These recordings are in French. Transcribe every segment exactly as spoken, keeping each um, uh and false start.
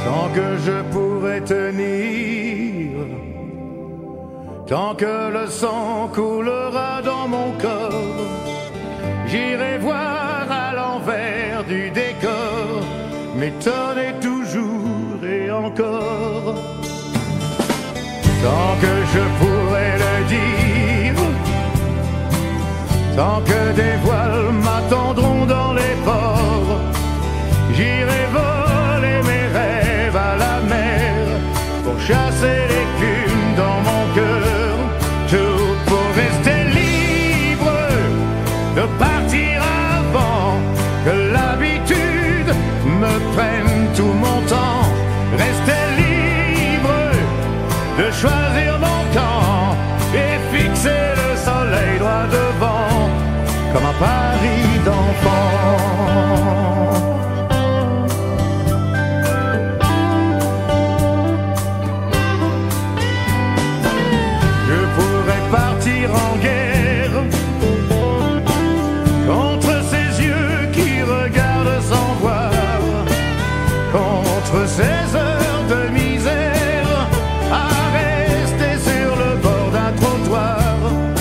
tant que je pourrai tenir, tant que le sang coulera dans mon corps, j'irai voir à l'envers du décor, m'étonner toujours et encore. Tant que je pourrai le dire, tant que des voiles m'attendront dans les ports, j'irai voler mes rêves à la mer pour chasser l'écume dans mon cœur. Tout pour rester libre de partir avant que l'habitude me prenne tout mon temps. Rester libre de choisir mon camp et fixer le soleil droit devant comme un pari d'enfant. Je pourrais partir en guerre contre ces yeux qui regardent sans voir, contre ces heures de misère à rester sur le bord d'un trottoir.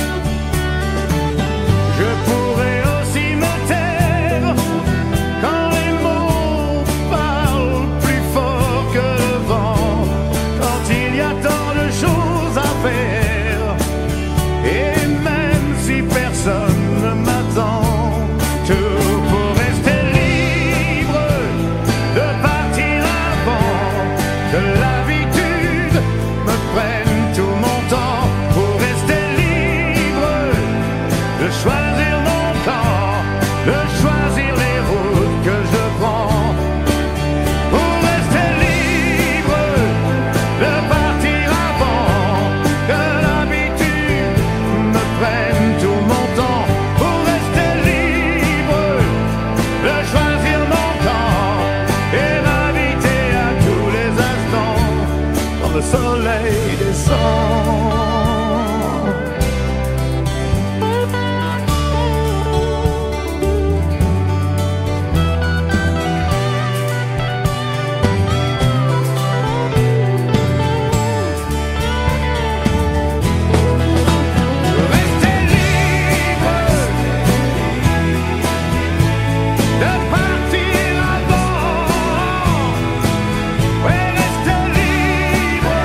Je pourrais aussi me taire quand les mots parlent plus fort que le vent, quand il y a tant de choses à faire, et même si personne ne m'attend. Tout pour rester libre de partir avant que l'habitude me prenne tout mon temps. Pour rester libre de choisir mon camp, de choisir les routes que je prends. Pour rester libre de partir avant que l'habitude me prenne tout mon temps. Pour rester libre de choisir mon camp et m'habiter à tous les instants quand le soleil descend. Rester libre de partir avant. Ouais, rester libre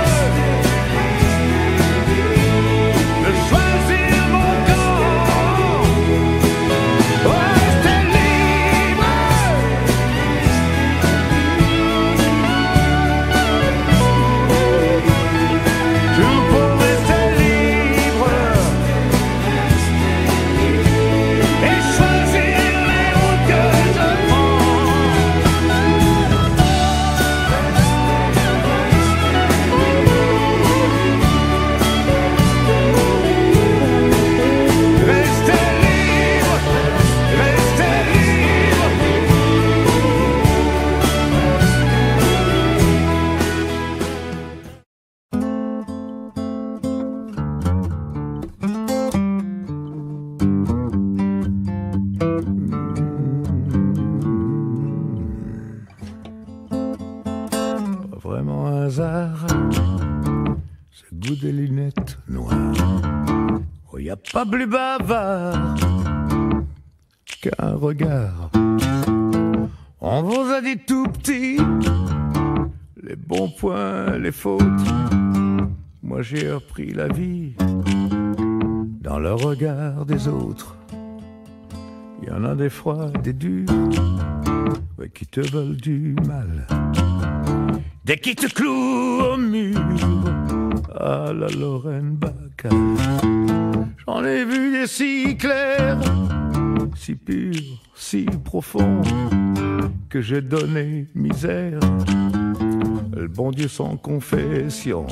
de choisir mon camp. Ouais, rester libre. Tout pour rester libre et choisir les routes que je prends. Rester libre, rester libre. Pas vraiment un hasard, ce goût des lunettes noires. Oh, y a pas plus bavard qu'un regard. On vous a dit tout petit les bons points, les fautes. Moi j'ai appris la vie dans le regard des autres. Y en a des froids, des durs, ouais, qui te veulent du mal. Dès qu'ils te clouent au mur à la Lorraine Bacall. J'en ai vu des si clairs, si purs, si profonds, que j'ai donné misère. Le bon Dieu sans confession.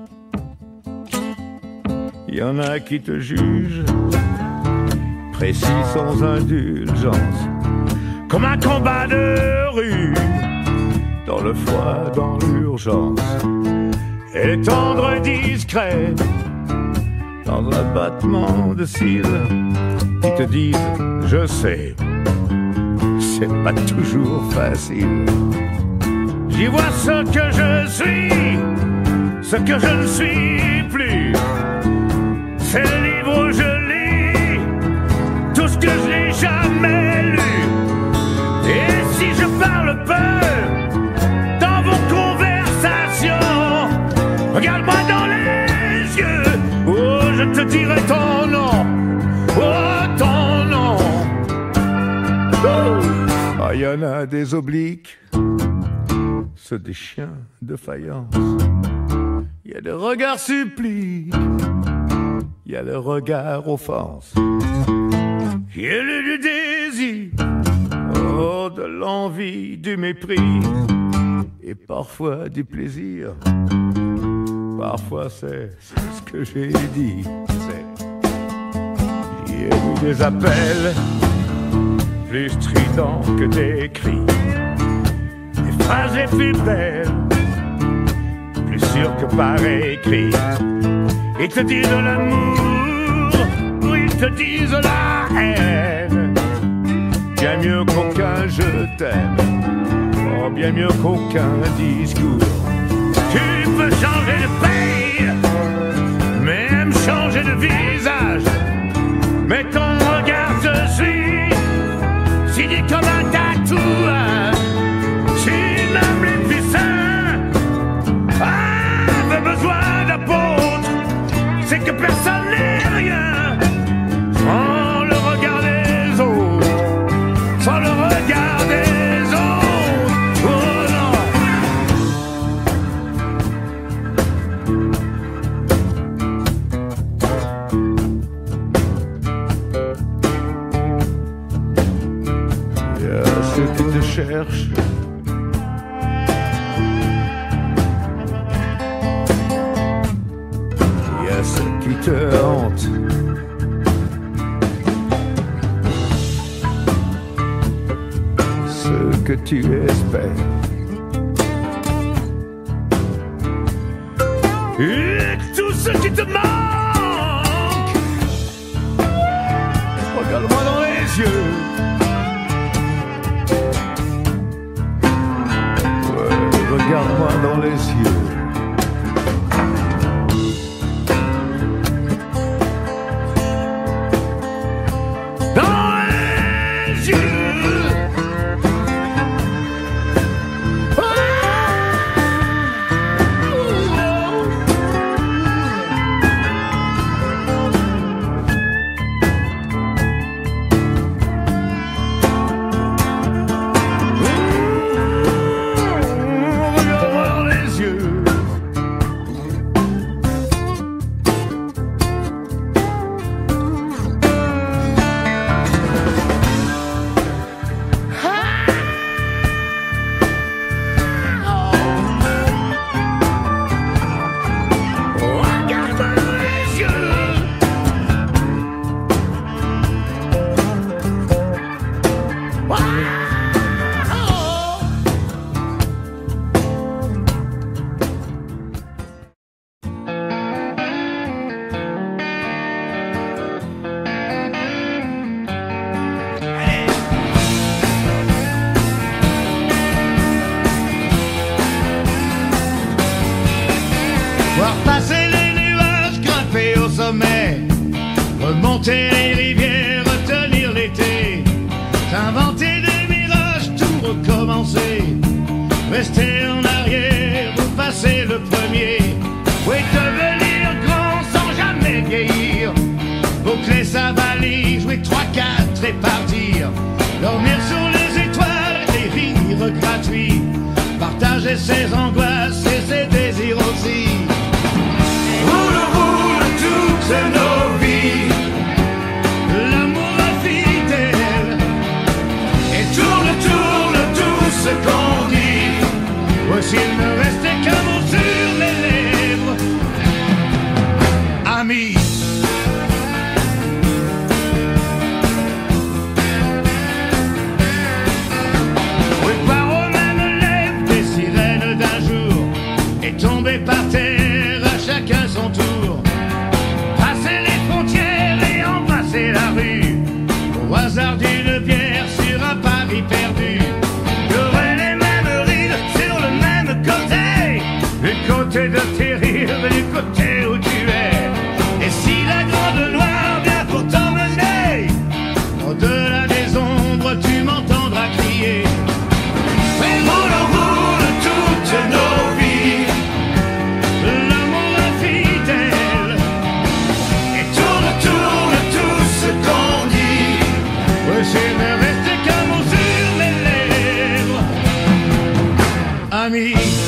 Y en a qui te jugent, précis sans indulgence, comme un combat de rue, dans le froid, dans l'urgence, et tendre discret, dans un battement de cils, qui te disent, je sais, c'est pas toujours facile. J'y vois ce que je suis, ce que je ne suis plus. C'est le livre où je lis tout ce que je n'ai jamais lu. Et si je parle peu dans vos conversations, regarde-moi dans les yeux, oh je te dirai ton nom, oh ton nom. Oh, ah, y en a des obliques, ceux des chiens de faïence. Y a des regards suppliques, y a le regard offense. Y a le du désir, oh de l'envie, du mépris, et parfois du plaisir. Parfois c'est ce que j'ai dit. J'ai eu des appels plus stridents que des cris, des phrases les plus belles, plus sûres que par écrit. Ils te disent l'amour, ou ils te disent la haine. Bien mieux qu'aucun je t'aime, oh bien mieux qu'aucun discours. Tu peux changer de pays, même changer de visage, mais ton regard te suit, signé comme un tatouage. Si même les puissants avaient besoin d'apôtres, c'est que personne n'est rien sans le regard des autres, sans le regard des autres. Oh non. Il y a ceux qui te cherchent, il y a ceux qui te hantent, ceux que tu espères, et tous ceux qui te manquent. Regarde-moi dans les yeux, ouais, regarde-moi dans les yeux. Voir passer les nuages, grimper au sommet, remonter les rivières, retenir l'été, s'inventer des mirages, tout recommencer, rester en arrière ou passer le premier. Oui, devenir grand sans jamais vieillir, boucler sa valise, jouer trois quatre et partir, dormir sur les étoiles et rire gratuit, partager ses angoisses et ses désirs aussi. Roule, roule toutes nos vies, l'amour est fidèle, et tourne, tourne tout ce qu'on dit. Oh, s'il ne restait qu'un mot sur les lèvres, amis. Oui, par aux mêmes lèvres des sirènes d'un jour, et tomber par terre à chacun son tour, passer les frontières et embrasser la rue, au hasard d'une bière sur un Paris perdu. Il y aurait les mêmes rides sur le même ami.